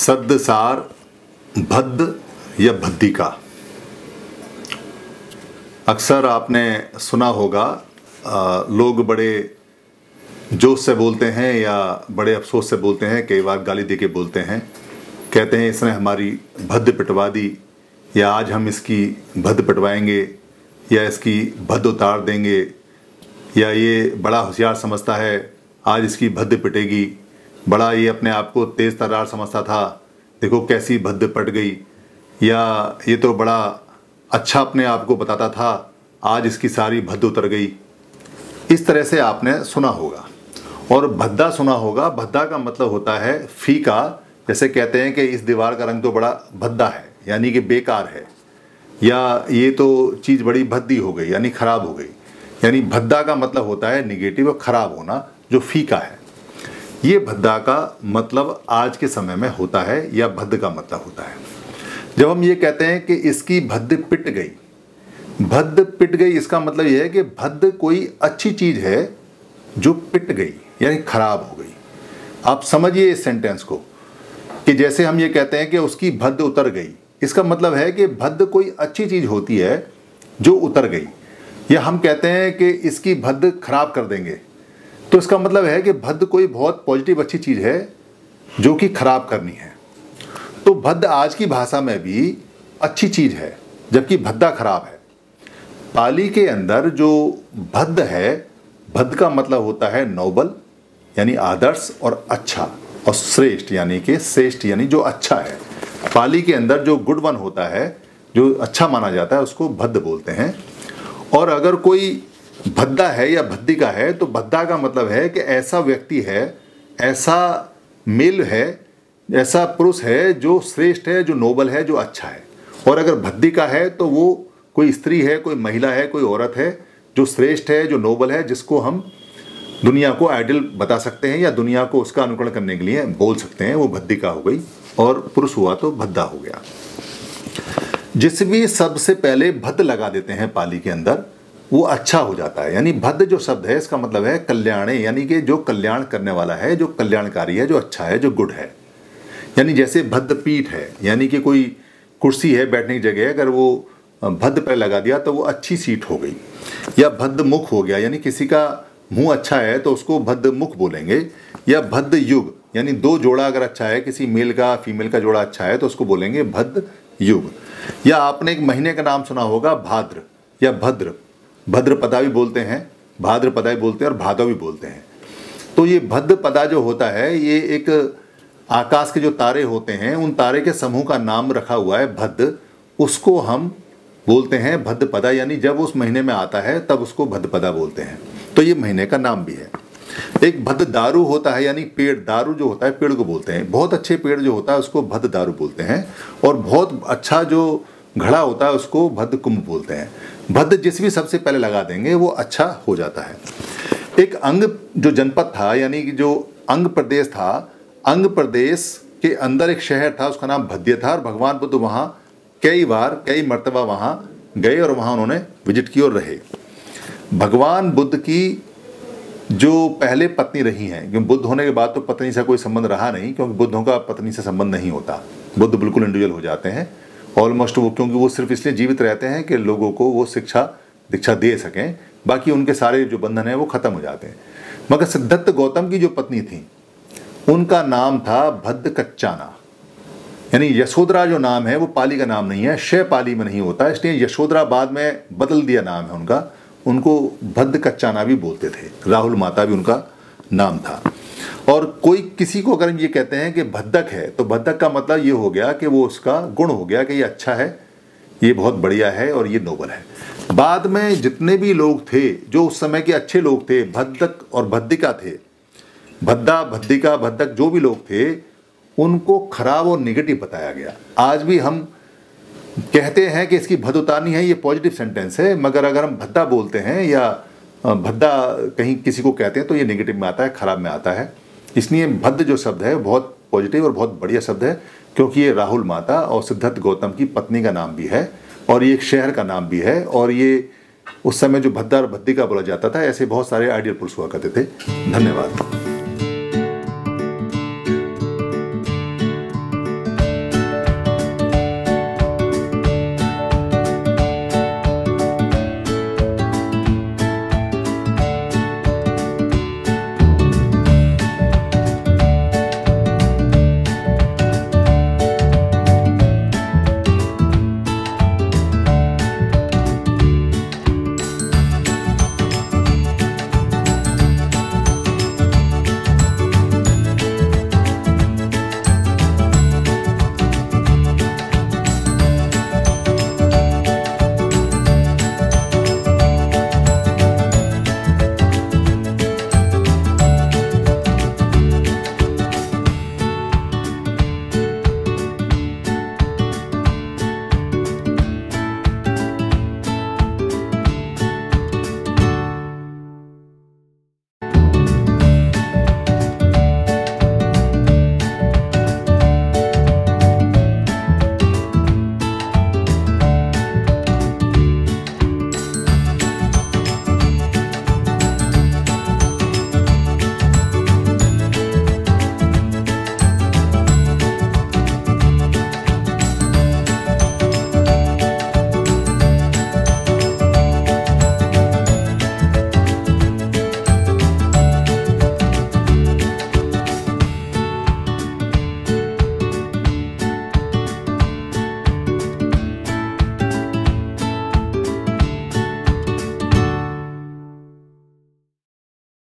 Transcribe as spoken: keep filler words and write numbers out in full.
सद्दसार भद्द या भद्दिका। अक्सर आपने सुना होगा, आ, लोग बड़े जोश से बोलते हैं या बड़े अफसोस से बोलते हैं, कई बार गाली दे के बोलते हैं, कहते हैं इसने हमारी भद्द पिटवा दी, या आज हम इसकी भद्द पिटवाएंगे, या इसकी भद्द उतार देंगे, या ये बड़ा होशियार समझता है आज इसकी भद्द पिटेगी, बड़ा ये अपने आप को तेज़ तर्रार समझता था, देखो कैसी भद्द पट गई, या ये तो बड़ा अच्छा अपने आप को बताता था, आज इसकी सारी भद्द उतर गई। इस तरह से आपने सुना होगा। और भद्दा सुना होगा। भद्दा का मतलब होता है फीका। जैसे कहते हैं कि इस दीवार का रंग तो बड़ा भद्दा है, यानी कि बेकार है, या ये तो चीज़ बड़ी भद्दी हो गई, यानी ख़राब हो गई। यानी भद्दा का मतलब होता है निगेटिव और ख़राब होना, जो फीका है। ये भद्दा का मतलब आज के समय में होता है, या भद्द का मतलब होता है जब हम ये कहते हैं कि इसकी भद्द पिट गई। भद्द पिट गई, इसका मतलब यह है कि भद्द कोई अच्छी चीज़ है जो पिट गई, यानी खराब हो गई। आप समझिए इस सेंटेंस को कि जैसे हम ये कहते हैं कि उसकी भद्द उतर गई, इसका मतलब है कि भद्द कोई अच्छी चीज़ होती है जो उतर गई। या हम कहते हैं कि इसकी भद्द खराब कर देंगे, तो इसका मतलब है कि भद्द कोई बहुत पॉजिटिव अच्छी चीज़ है जो कि खराब करनी है। तो भद्द आज की भाषा में भी अच्छी चीज़ है, जबकि भद्दा खराब है। पाली के अंदर जो भद्द है, भद्द का मतलब होता है नोबल, यानी आदर्श, और अच्छा, और श्रेष्ठ यानी कि श्रेष्ठ यानी जो अच्छा है। पाली के अंदर जो गुड वन होता है, जो अच्छा माना जाता है, उसको भद्द बोलते हैं। और अगर कोई भद्दा है या भद्दिका है, तो भद्दा का मतलब है कि ऐसा व्यक्ति है, ऐसा मेल है, ऐसा पुरुष है जो श्रेष्ठ है, जो नोबल है, जो अच्छा है। और अगर भद्दिका है तो वो कोई स्त्री है, कोई महिला है, कोई औरत है जो श्रेष्ठ है, जो नोबल है, जिसको हम दुनिया को आइडियल बता सकते हैं या दुनिया को उसका अनुकरण करने के लिए बोल सकते हैं, वो भद्दिका हो गई। और पुरुष हुआ तो भद्दा हो गया। जिस भी शब्द से पहले भद्द लगा देते हैं पाली के अंदर, वो अच्छा हो जाता है। यानी भद्द जो शब्द है, इसका मतलब है कल्याणे, यानी कि जो कल्याण करने वाला है, जो कल्याणकारी है, जो अच्छा है, जो गुड है। यानी जैसे भद्द पीठ है, यानी कि कोई कुर्सी है, बैठने की जगह, अगर वो भद्द पर लगा दिया तो वो अच्छी सीट हो गई। या भद्द मुख हो गया, यानी किसी का मुंह अच्छा है तो उसको भद्द मुख बोलेंगे। या भद्द युग, यानी दो जोड़ा अगर अच्छा है, किसी मेल का फीमेल का जोड़ा अच्छा है तो उसको बोलेंगे भद्द युग। या आपने एक महीने का नाम सुना होगा भाद्र या भद्र। भद्रपदा भी बोलते हैं, भाद्रपदा भी बोलते हैं, और भादव भी बोलते हैं। तो ये भद्रपदा जो होता है, ये एक आकाश के जो तारे होते हैं, उन तारे के समूह का नाम रखा हुआ है भद्द। उसको हम बोलते हैं भद्रपदा, यानी जब उस महीने में आता है तब उसको भद्रपदा बोलते हैं। तो ये महीने का नाम भी है। एक भद्द दारू होता है, यानी पेड़, दारू जो होता है पेड़ को बोलते हैं। बहुत अच्छे पेड़ जो होता है उसको भद्द दारू बोलते हैं। और बहुत अच्छा जो घड़ा होता है उसको भद्द कुंभ बोलते हैं। भद्द जिस भी सबसे पहले लगा देंगे वो अच्छा हो जाता है। एक अंग जो जनपद था, यानी कि जो अंग प्रदेश था, अंग प्रदेश के अंदर एक शहर था, उसका नाम भद्य था। और भगवान बुद्ध वहाँ कई बार कई मर्तबा वहाँ गए और वहाँ उन्होंने विजिट की और रहे। भगवान बुद्ध की जो पहले पत्नी रही हैं, क्योंकि बुद्ध होने के बाद तो पत्नी से कोई संबंध रहा नहीं, क्योंकि बुद्धों का पत्नी से संबंध नहीं होता। बुद्ध बिल्कुल इंडिविजुअल हो जाते हैं ऑलमोस्ट वो, क्योंकि वो सिर्फ इसलिए जीवित रहते हैं कि लोगों को वो शिक्षा दीक्षा दे सकें, बाकी उनके सारे जो बंधन हैं वो ख़त्म हो जाते हैं। मगर सिद्धार्थ गौतम की जो पत्नी थी, उनका नाम था भद्द कच्चाना। यानी यशोधरा जो नाम है वो पाली का नाम नहीं है, शय पाली में नहीं होता, इसलिए यशोधरा बाद में बदल दिया नाम है उनका। उनको भद्द कच्चाना भी बोलते थे। राहुल माता भी उनका नाम था। और कोई किसी को अगर हम ये कहते हैं कि भद्दक है, तो भद्दक का मतलब ये हो गया कि वो उसका गुण हो गया कि ये अच्छा है, ये बहुत बढ़िया है, और ये नोबल है। बाद में जितने भी लोग थे जो उस समय के अच्छे लोग थे, भद्दक और भद्दिका थे, भद्दा भद्दिका भद्दक जो भी लोग थे, उनको खराब और निगेटिव बताया गया। आज भी हम कहते हैं कि इसकी भद्द उतारनी है, ये पॉजिटिव सेंटेंस है, मगर अगर हम भद्दा बोलते हैं या भद्दा कहीं किसी को कहते हैं तो ये नेगेटिव में आता है, खराब में आता है। इसलिए भद्द जो शब्द है बहुत पॉजिटिव और बहुत बढ़िया शब्द है, क्योंकि ये राहुल माता और सिद्धार्थ गौतम की पत्नी का नाम भी है, और ये एक शहर का नाम भी है। और ये उस समय जो भद्दा और भद्दिका बोला जाता था, ऐसे बहुत सारे आइडियल पुरुष हुआ करते थे। धन्यवाद।